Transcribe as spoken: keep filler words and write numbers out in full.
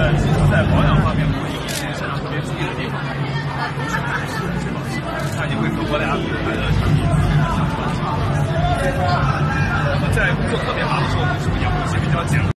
得其实在保养方面会有一些身上特别注意的地方，不是买是确保是，那你会和我俩品牌的产品相处。那么在工作特别忙的时候，是不是也会有一些比较简单？